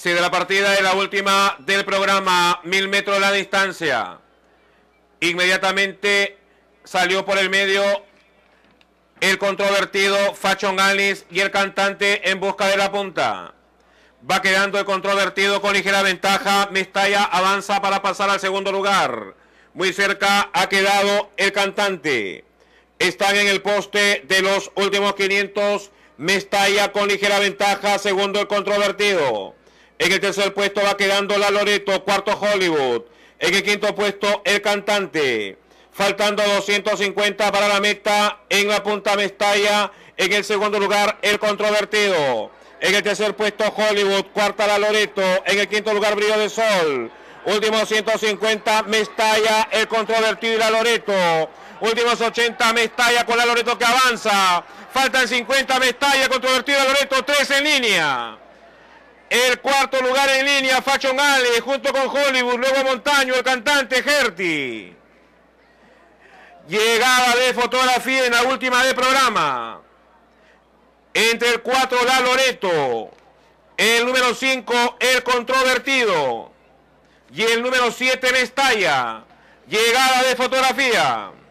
Sigue la partida de la última del programa, 1000 metros la distancia. Inmediatamente salió por el medio el controvertido Fashion Alice y el cantante En Busca de la Punta. Va quedando el controvertido con ligera ventaja. Mestalla avanza para pasar al segundo lugar. Muy cerca ha quedado el cantante. Están en el poste de los últimos 500. Mestalla con ligera ventaja. Segundo el controvertido. En el tercer puesto va quedando la Loreto. Cuarto Hollywood. En el quinto puesto el cantante. Faltando 250 para la meta. En la punta Mestalla. En el segundo lugar el controvertido. En el tercer puesto Hollywood. Cuarta la Loreto. En el quinto lugar Brillo de Sol. Últimos 150 Mestalla, el controvertido y la Loreto. Últimos 80 Mestalla con la Loreto que avanza. Faltan 50 Mestalla, controvertido y la Loreto. 3 en línea. El cuarto lugar en línea, Fashion Ale, junto con Hollywood, luego Montaño, el cantante Gerti. Llegada de fotografía en la última del programa. Entre el 4, la Loreto. El número 5, el controvertido. Y el número 7, Mestalla. Llegada de fotografía.